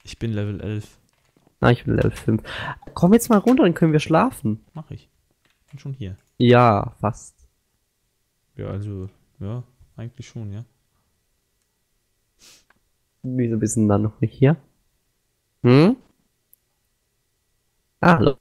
Ich bin Level 11. Na, ich bin Level 5. Komm jetzt mal runter, dann können wir schlafen. Mach ich. Bin schon hier. Ja, fast. Ja, also, ja, eigentlich schon, ja. Wieso bist du dann noch nicht hier? Hm? Ah, hallo.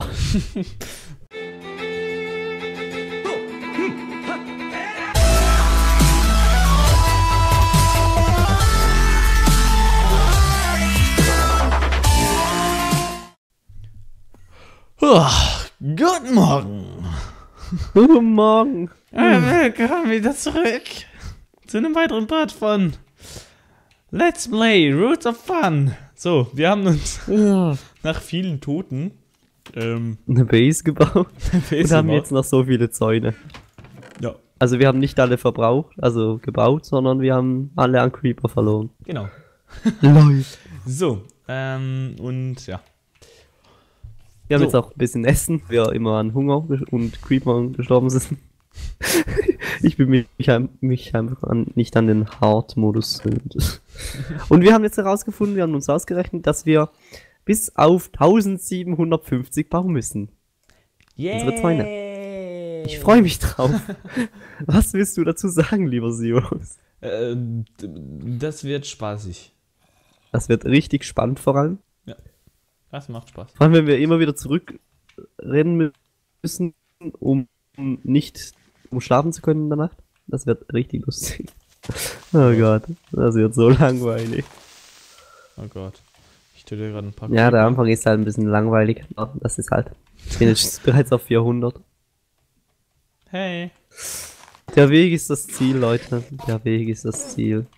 Guten Morgen. Guten Morgen. Willkommen wieder zurück zu einem weiteren Part von Let's Play Roots of Fun. So, wir haben uns nach vielen Toten eine Base gebaut und haben jetzt noch so viele Zäune. Ja. Also wir haben nicht alle verbraucht, also gebaut, sondern wir haben alle an Creeper verloren. Genau. Läuft. So, und ja. Wir haben So. jetzt auch ein bisschen Essen, wir immer an Hunger und Creeper gestorben sind. Ich bin mich einfach nicht an den Hard-Modus gewöhnt. Und wir haben jetzt herausgefunden, wir haben uns ausgerechnet, dass wir bis auf 1750 bauen müssen. Unsere Zäune. Ich freue mich drauf. Was willst du dazu sagen, lieber Sirius? Das wird spaßig. Das wird richtig spannend vor allem. Das macht Spaß. Vor allem, wenn wir immer wieder zurückrennen müssen, um schlafen zu können in der Nacht. Das wird richtig lustig. Oh Gott, das wird so langweilig. Oh Gott. Ich tue dir gerade ein paar. Ja, der Anfang ist halt ein bisschen langweilig. Aber das ist halt. Ich bin jetzt bereits auf 400. Hey. Der Weg ist das Ziel, Leute. Der Weg ist das Ziel.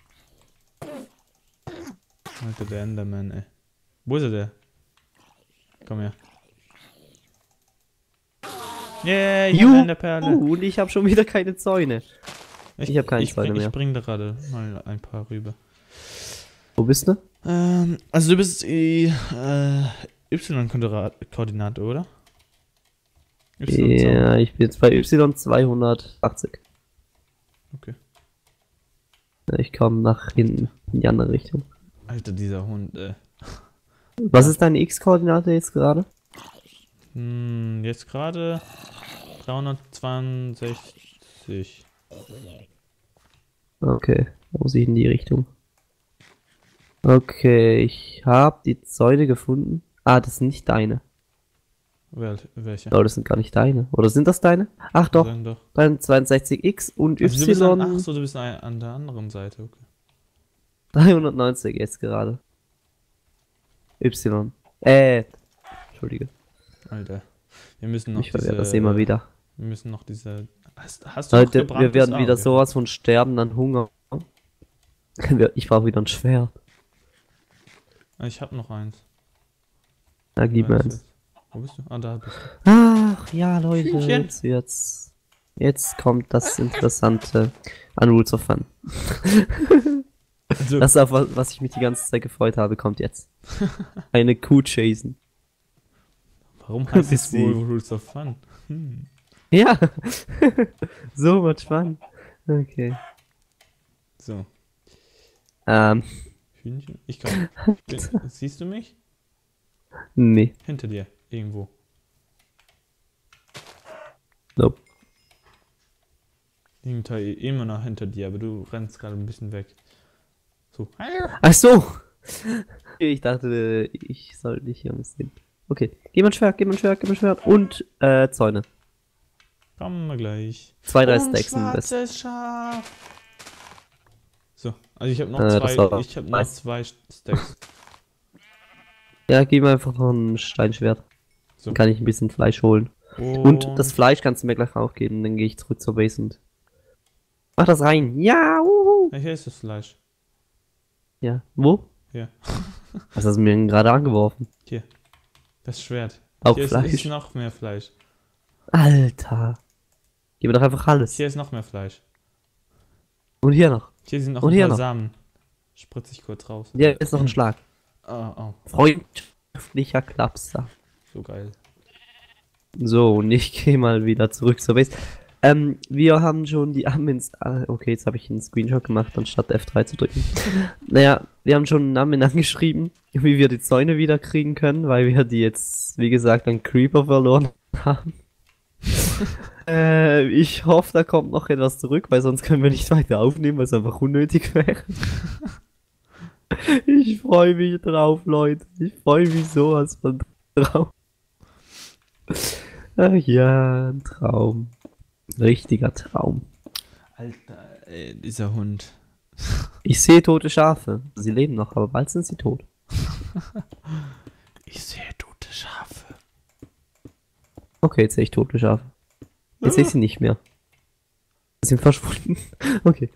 Alter, der Enderman, ey. Wo ist er, der? Komm her. Yeah, ich hab eine Perle. Und ich habe schon wieder keine Zäune. Ich habe keine Zäune mehr. Ich bring da gerade mal ein paar rüber. Wo bist du? Also du bist Y-Koordinate, oder? Ja, ich bin jetzt bei Y280. Okay. Ich komme nach hinten, in die andere Richtung. Alter, dieser Hund, Was ist deine X-Koordinate jetzt gerade? Jetzt gerade 362. Okay, da muss ich in die Richtung. Okay, ich habe die Zäune gefunden. Ah, das sind nicht deine. Welche? Oh, das sind gar nicht deine. Oder sind das deine? Ach doch, Dann doch. 62X und Also Y. Achso, du bist an der anderen Seite, okay. 390 jetzt gerade. Y. Entschuldige. Alter. Wir müssen noch Ich verwehre das immer wieder. Wir müssen noch diese. Hast du noch Leute, wir gebranntes werden wieder Auge? sowas von sterben an Hunger. Ich brauche wieder ein Schwert. Ich hab noch eins. Na, gib mir eins. Wo bist du? Ah, da bist du. Ach, ja, Leute, Hühnchen. jetzt kommt das Interessante an Roots of Fun. Also, Das, auf was ich mich die ganze Zeit gefreut habe, kommt jetzt. Eine Kuh chasen. warum heißt es Besiegt. wohl Rules of Fun? Ja, so much fun. Okay. So, Hühnchen. Ich kann. Siehst du mich? Nee, Hinter dir, irgendwo. nope. Immer noch hinter dir, aber du rennst gerade ein bisschen weg. So. Ach so. Ich dachte, ich soll dich hier sehen. Okay, gib mir ein Schwert, gib mir ein Schwert, gib mir ein Schwert. Und, Zäune. Kommen wir gleich. 2, 3 Und Stacks sind das. schwarzes Schaf. So, also ich habe noch das war ich habe noch nice. 2 Stacks. Ja, gib mir einfach noch ein Steinschwert. So. Dann kann ich ein bisschen Fleisch holen. Und das Fleisch kannst du mir gleich auch geben, dann gehe ich zurück zur Base und mach das rein. Ja, Hier ist das Fleisch. Ja, wo? Hier. Was hast du mir denn gerade angeworfen? Hier. Das Schwert. Auch Hier Fleisch. ist noch mehr Fleisch. Alter. Gib mir doch einfach alles. Hier ist noch mehr Fleisch. Und hier noch. Hier sind noch Und ein hier paar noch. Samen. Spritze ich kurz raus. Hier ist noch ein Schlag. Oh, Freundschaftlicher Klapser. so geil. So, und ich gehe mal wieder zurück zur Base. Wir haben schon die Admins. Okay, jetzt habe ich einen Screenshot gemacht, anstatt F3 zu drücken. Naja, wir haben schon einen Admin angeschrieben, wie wir die Zäune wieder kriegen können, weil wir die jetzt, wie gesagt, an Creeper verloren haben. Ich hoffe, da kommt noch etwas zurück, weil sonst können wir nicht weiter aufnehmen, weil es einfach unnötig wäre. Ich freue mich drauf, Leute. Ich freue mich sowas von drauf. Ach ja, ein Traum. Richtiger Traum. Alter, dieser Hund. Ich sehe tote Schafe. Sie leben noch, aber bald sind sie tot. Ich sehe tote Schafe. Okay, jetzt sehe ich tote Schafe. Jetzt sehe ich sie nicht mehr. Sie sind verschwunden. Okay.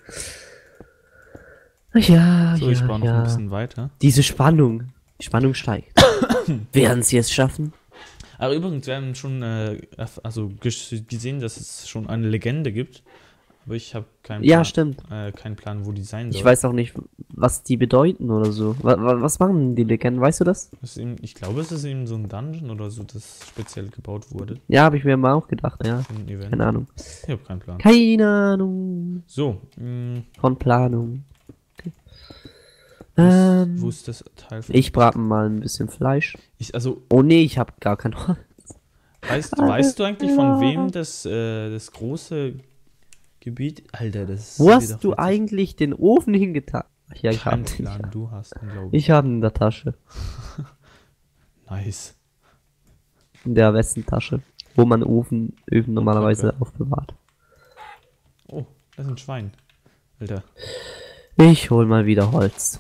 Ja, So, ich baue noch ein bisschen weiter. Diese Spannung. Die Spannung steigt. Werden sie es schaffen? Aber übrigens, wir haben schon gesehen, dass es schon eine Legende gibt. Aber ich habe keinen Ja, stimmt. keinen Plan, wo die sein soll. Ich weiß auch nicht, was die bedeuten oder so. Was machen die Legenden? Weißt du das? Ich glaube, es ist eben so ein Dungeon oder so, das speziell gebaut wurde. Ja, habe ich mir mal auch gedacht, ja. Für ein Event. Keine Ahnung. Ich habe keinen Plan. Keine Ahnung. So, Von Planung. Okay. wo ist das Teil von? Ich brate mal ein bisschen Fleisch. Also, Oh nee, ich habe gar kein Holz. weißt du eigentlich von wem das große Gebiet? Alter, das Wo ist hast du witzig. eigentlich den Ofen hingetan? Ach ja, ich habe Keinen Plan, du hast ihn, glaube ich. Ich habe ihn in der Tasche. Nice. In der Westentasche. Wo man Öfen normalerweise Okay. aufbewahrt. Oh, das ist ein Schwein. Alter, Ich hol mal wieder Holz.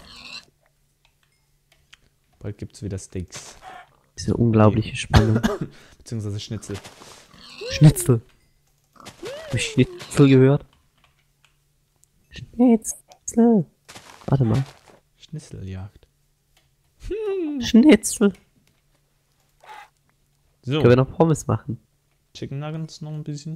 bald gibt's wieder Steaks. Diese unglaubliche Spannung. Beziehungsweise Schnitzel. Schnitzel. Hab ich Schnitzel gehört? Schnitzel. Warte mal. Schnitzeljagd. Schnitzel. So, Können wir noch Pommes machen? Chicken Nuggets noch ein bisschen.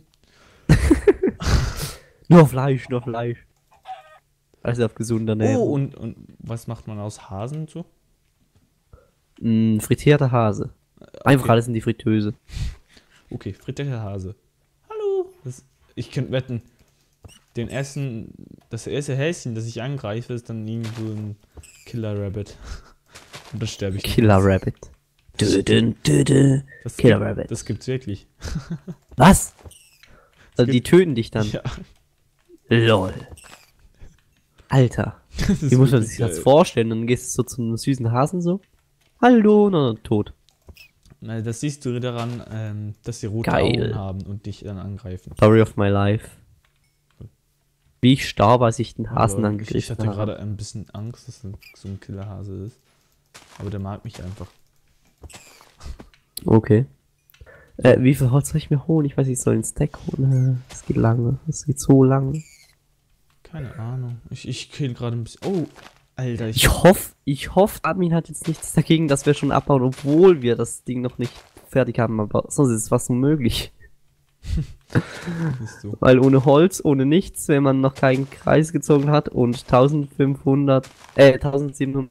Nur Fleisch, nur Fleisch. Also auf gesunder Nähe. Oh, und was macht man aus Hasen so? Frittierter Hase. Einfach alles in die Fritteuse. Okay, frittierter Hase. Hallo. Ich könnte wetten, das erste Häschen, das ich angreife, ist dann irgendwo ein Killer Rabbit. Und das sterbe ich. Killer Rabbit. Das Killer gibt- Rabbit. Das gibt's wirklich. Was? Also die gibt- töten dich dann. Ja, LOL. Alter. das ist Wie muss man wirklich sich das geil. vorstellen? Dann gehst du so zu einem süßen Hasen so. Hallo, na, tot. Na, das siehst du daran, dass sie rote Geil. Augen haben und dich dann angreifen. Story of my life. Wie ich starb, als ich den Hasen Aber angegriffen ich hatte habe. gerade ein bisschen Angst, dass das so ein Killerhase ist. Aber der mag mich einfach. Okay. Wie viel Holz soll ich mir holen? Ich weiß, ich soll einen Stack holen. Das geht lange. Das geht so lange. Keine Ahnung. Ich kill gerade ein bisschen. Oh, Alter, Ich hoffe, Admin hat jetzt nichts dagegen, dass wir schon abbauen, obwohl wir das Ding noch nicht fertig haben. Aber sonst ist es fast unmöglich. Siehst du. Weil ohne Holz, ohne nichts, wenn man noch keinen Kreis gezogen hat und 1750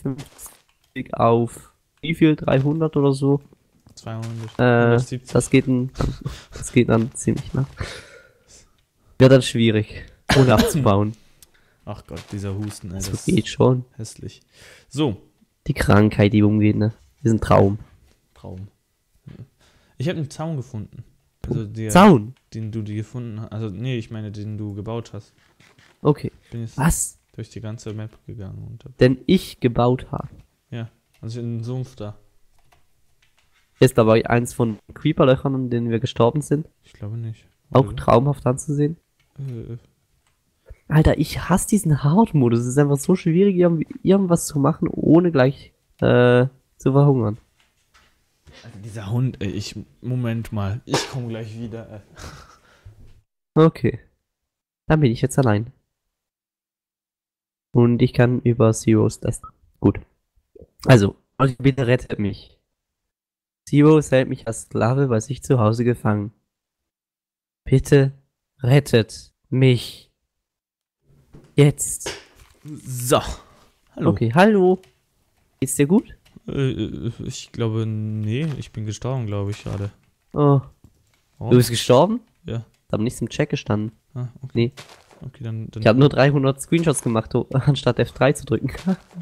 auf wie viel? 300 oder so? 200. Das geht dann ziemlich lang. Wird dann schwierig, ohne abzubauen. Ach Gott, dieser Husten, ey, So das geht ist schon. hässlich. So, Die Krankheit, die umgeht, ne? Das ist ein Traum. Traum. Ich habe einen Zaun gefunden. Also Zaun! den du gefunden hast. Also, nee, ich meine, den du gebaut hast. Okay. Ich bin jetzt Was durch die ganze Map gegangen und hab, denn ich gebaut habe. also in den Sumpf da. Ist aber eins von Creeperlöchern, an denen wir gestorben sind. Ich glaube nicht. Auch Oder? traumhaft anzusehen. Äh, Alter, ich hasse diesen Hard-Modus. Es ist einfach so schwierig, irgendwas zu machen, ohne gleich zu verhungern. Alter, dieser Hund, ey, Moment mal. Ich komme gleich wieder, ey. Okay. Dann bin ich jetzt allein. Und ich kann über Zeros testen. Gut. Also, bitte rettet mich. Zeros hält mich als Sklave bei sich zu Hause gefangen. Bitte rettet mich. Jetzt. So. Hallo. Okay, hallo. Geht's dir gut? Ich glaube, nee, ich bin gestorben, glaube ich, gerade. Oh, Warum? du bist gestorben? Ja. aber nichts im Chat gestanden. Ah, okay. Nee. Okay, dann Ich habe nur 300 Screenshots gemacht, anstatt F3 zu drücken.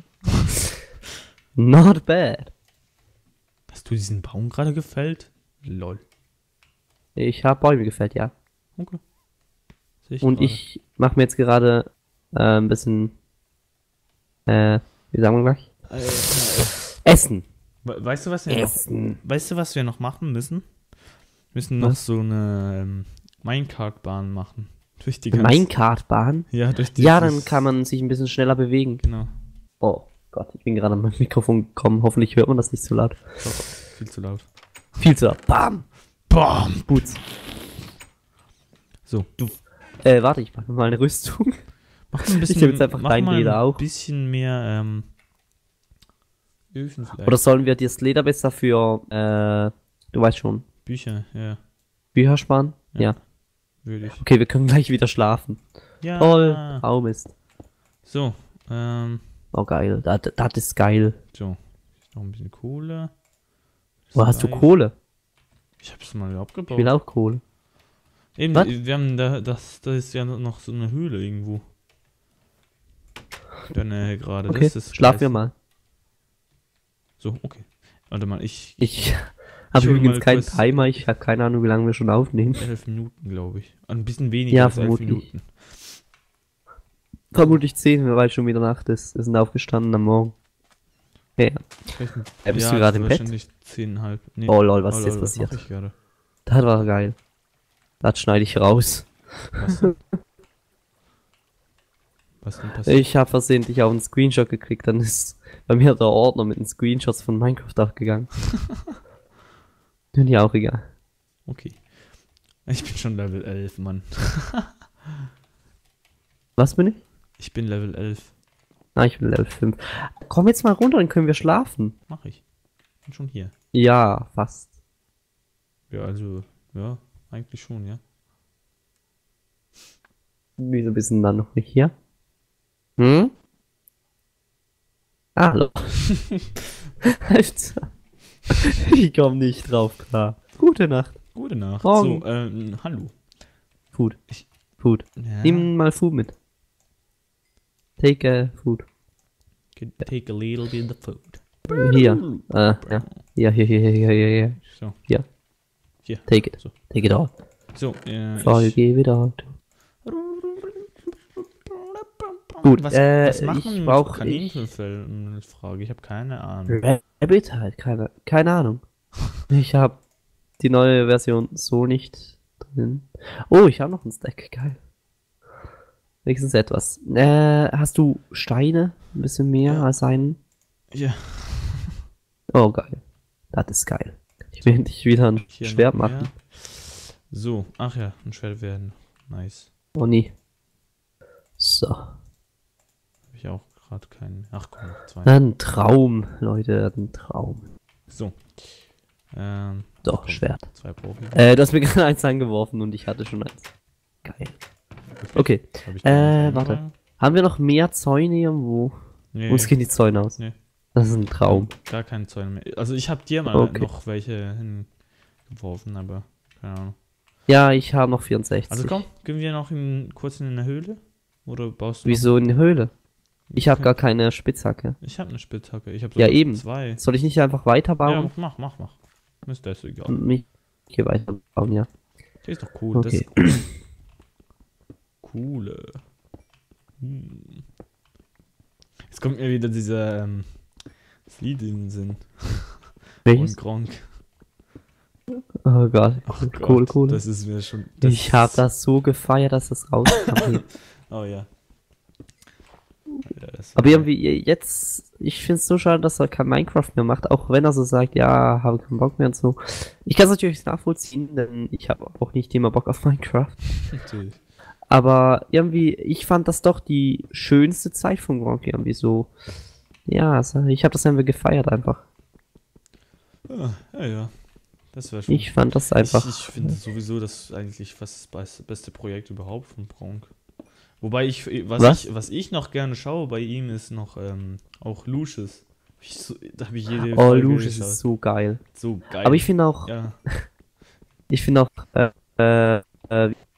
Not bad. Hast du diesen Baum gerade gefällt? Lol. Ich habe Bäume gefällt, ja. Okay. Sehe ich Und gerade. ich mache mir jetzt gerade ein bisschen, wie sagen wir gleich? Essen. Weißt du, was wir Essen. Weißt du, was wir noch machen müssen? Wir müssen noch Was? so eine Minecart-Bahn machen. Durch die ganze... Minecart-Bahn? Ja, durch die... Ja, dann kann man sich ein bisschen schneller bewegen. Genau. Oh Gott, ich bin gerade an mein Mikrofon gekommen. Hoffentlich hört man das nicht zu laut. Doch, viel zu laut. Viel zu laut. Bam! Bam! Boots. So. Warte, ich mache mal eine Rüstung. Mach mal ein bisschen, Ich nehm jetzt einfach mach dein mal Leder ein auch. bisschen mehr Öfen vielleicht. Oder sollen wir das Leder besser für, du weißt schon, Bücher, ja, Bücher sparen? Ja. Ja. würde ich. Okay, wir können gleich wieder schlafen. Ja. Toll. Traumist. So, Oh, geil. Das ist geil. so. Noch ein bisschen Kohle. Wo hast du Reich. Kohle? Ich hab's mal Ich abgebaut. will auch Kohle. Eben, Was? wir haben das ist ja noch so eine Höhle irgendwo. In der Nähe gerade. Okay, Das ist schlafen wir mal. So, okay. Warte mal, ich Ich habe hol übrigens mal keinen kurz- Timer. Ich habe keine Ahnung, wie lange wir schon aufnehmen. 11 Minuten, glaube ich. Ein bisschen weniger Ja, als 11 vermutlich. Minuten. Vermutlich 10, weil schon wieder Nacht ist. Wir sind aufgestanden am Morgen. Ja. Bist du gerade im Bett? Wahrscheinlich 10,5. Nee. Oh lol, was ist jetzt lol, passiert? mach ich gerade? Das war geil. Das schneide ich raus. Was denn? Was denn passiert? Ich habe versehentlich auch einen Screenshot gekriegt, dann ist bei mir der Ordner mit den Screenshots von Minecraft aufgegangen. Ja, auch egal. Okay. Ich bin schon Level 11, Mann. Was bin ich? Ich bin Level 11. Ah, ich bin Level 5. Komm jetzt mal runter, dann können wir schlafen. Mach ich. Bin schon hier. Ja, fast. Ja, also, ja, eigentlich schon, ja. Wieso bist du denn dann noch nicht hier? Hm? Ah, hallo. Alter. Ich komm nicht drauf klar. Gute Nacht. Gute Nacht. Morgen. So, hallo. Food. Ich- Food. Ja. Nimm mal Food mit. Take food. Take a little bit of food. Hier. Ja. Hier. So. Hier. Hier. Take it. So. Take it all. So, For you ich, give it all. Gut, was ich machen brauch- Kaninchenfell? Frage, ich habe keine Ahnung. Rabbit halt, keine Ahnung. Ich habe die neue Version so nicht drin. Oh, ich habe noch einen Stack, geil. Wenigstens etwas. Hast du Steine? Ein bisschen mehr Ja. als einen? Ja, Oh, geil. Das ist geil. Ich will endlich wieder ein hier Schwert noch mehr. machen. So, ach ja, ein Schwert werden. Nice. Oh nee. So. Habe ich auch gerade keinen. Ach komm, noch 2. Ein Traum, Leute, ein Traum. So. So, komm, Schwert. 2 brauche ich. Du hast mir gerade eins angeworfen und ich hatte schon eins. Geil. Okay. Hab ich da noch warte. einmal? Haben wir noch mehr Zäune irgendwo? Nee, Uns gehen die Zäune aus. Nee. Das ist ein Traum. gar keine Zäune mehr. Also ich habe dir mal Okay. noch welche hingeworfen, aber keine Ahnung. Ja, ich habe noch 64. Also komm, gehen wir noch kurz in eine Höhle? Oder baust du Wieso in die Höhle? Ich habe Okay. gar keine Spitzhacke. Ich habe eine Spitzhacke. Ich habe Ja, sogar eben. 2. Soll ich nicht einfach weiterbauen? Ja, mach. Ist das egal. Und mich hier weiterbauen, ja. Der ist doch cool. Das Okay. ist cool. Coole. Jetzt kommt mir wieder dieser das Lied in den Sinn. Welches? Und Gronk. Oh Gott. Ach Cool, Gott, cool. Das ist mir schon. Ich habe das so gefeiert, dass das rauskam. Oh ja. Ja, das Aber irgendwie jetzt, ich finde es so schade, dass er kein Minecraft mehr macht, auch wenn er so sagt, ja, habe keinen Bock mehr und so. Ich kann es natürlich nachvollziehen, denn ich habe auch nicht immer Bock auf Minecraft. natürlich. Aber irgendwie, ich fand das doch die schönste Zeit von Gronk irgendwie so. Ja, also ich habe das einfach gefeiert einfach. Ja. Das wäre schon. Ich fand das einfach. Ich finde sowieso das eigentlich fast das beste Projekt überhaupt von Gronk. Wobei was ich noch gerne schaue bei ihm ist noch auch Lucius. Da habe ich jede Oh, Folge Lucius geschaut. ist so geil. So geil. Aber ich finde auch, Ja. ich finde auch,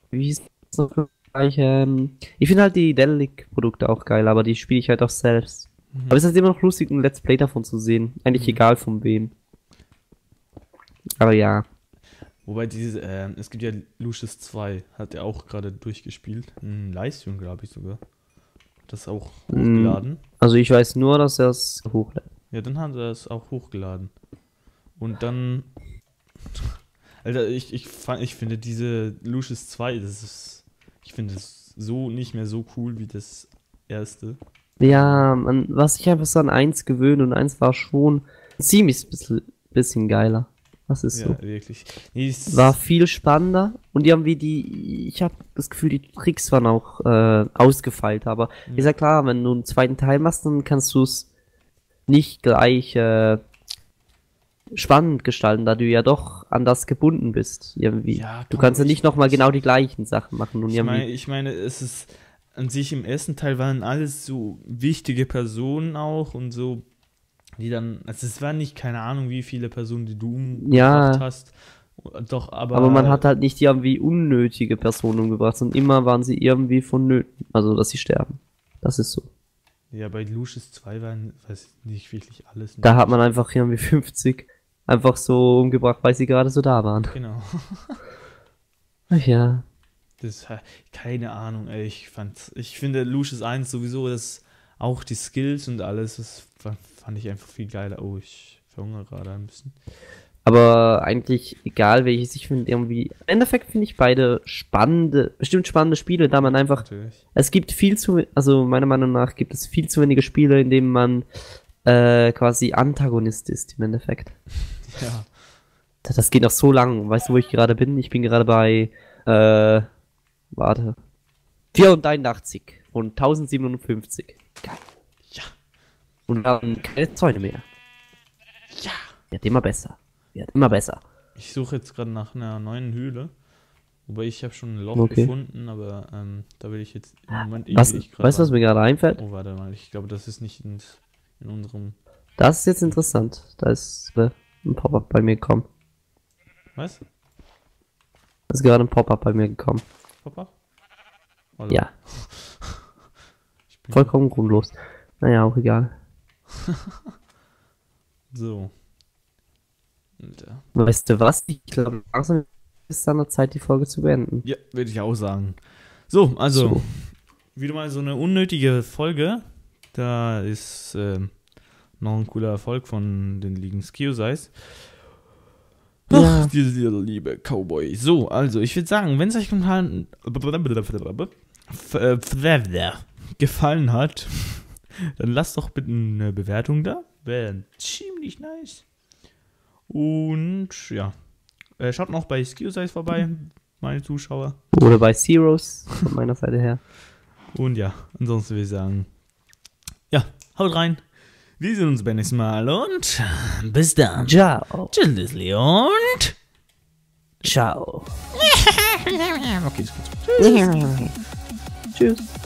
wie hieß das noch gleich? Ich finde halt die Delic-Produkte auch geil, aber die spiele ich halt auch selbst. Aber es ist halt immer noch lustig, ein Let's Play davon zu sehen. Eigentlich egal von wem. Aber ja. Wobei diese, es gibt ja Lucius 2, hat er auch gerade durchgespielt. Ein Livestream, glaube ich sogar. Das auch hochgeladen. Also ich weiß nur, dass er es hochlädt. Ja, dann hat er es auch hochgeladen. Und dann. Alter, ich finde diese Lucius 2, ich finde es so nicht mehr so cool wie das erste. Ja, man war sich einfach so an 1 gewöhnt und 1 war schon ziemlich bisschen geiler. Das ist so. Ja, wirklich. Nee, War viel spannender und ich habe das Gefühl, die Tricks waren auch ausgefeilt, aber ist ja klar, wenn du einen zweiten Teil machst, dann kannst du es nicht gleich spannend gestalten, da du ja doch an das gebunden bist, irgendwie. Ja, du kannst ja nicht nochmal genau die gleichen Sachen machen. Und ich meine, es ist an sich im ersten Teil waren alles so wichtige Personen auch und so, die dann, also es waren nicht, keine Ahnung, wie viele Personen, die du umgebracht hast. Doch, aber man hat halt nicht irgendwie unnötige Personen umgebracht, sondern immer waren sie irgendwie vonnöten, also dass sie sterben. Das ist so. Ja, bei Lucius 2 waren, weiß ich nicht, wirklich alles. Da hat man einfach irgendwie 50 einfach so umgebracht, weil sie gerade so da waren. Genau. Ach ja. Das, keine Ahnung, ey, ich finde Lucius 1 sowieso, das auch die Skills und alles, das fand ich einfach viel geiler. Oh, ich verhungere gerade ein bisschen. Aber eigentlich egal welches, ich finde irgendwie, im Endeffekt finde ich beide bestimmt spannende Spiele, da man einfach, Natürlich. es gibt also meiner Meinung nach gibt es viel zu wenige Spiele, in denen man quasi Antagonist ist im Endeffekt. Ja. Das geht noch so lang. Weißt du, wo ich gerade bin? Ich bin gerade bei, 84 von 1057. Geil. Ja. Und dann keine Zäune mehr. Ja. Wird immer besser. Wird immer besser. Ich suche jetzt gerade nach einer neuen Höhle. Wobei ich habe schon ein Loch Okay. gefunden, aber da will ich jetzt im Moment Weißt du, was mir gerade einfällt? Oh, warte mal, ich glaube, das ist nicht in unserem... Das ist jetzt interessant. Da ist ein Pop-up bei mir gekommen. Was? Da ist gerade ein Pop-up bei mir gekommen. Papa? Oder? Ja, Ich bin vollkommen grundlos. Naja, auch egal. so. Alter. Weißt du was? Ich glaube, langsam ist es an der Zeit, die Folge zu beenden. Ja, würde ich auch sagen. So, also, So. wieder mal so eine unnötige Folge. Da ist noch ein cooler Erfolg von den Ligen Skill-Size. Ja. Dieser liebe Cowboy. So, also, ich würde sagen, wenn es euch gefallen hat, dann lasst doch bitte eine Bewertung da. Wäre ziemlich nice. Und ja, schaut noch bei Skill-Size vorbei, meine Zuschauer. Oder bei Zeros von meiner Seite her. Und ja, ansonsten würde ich sagen, ja, haut rein. Wir sehen uns beim nächsten Mal und bis dann. Ciao. Tschüss, und Ciao. okay, ist gut. Tschüss.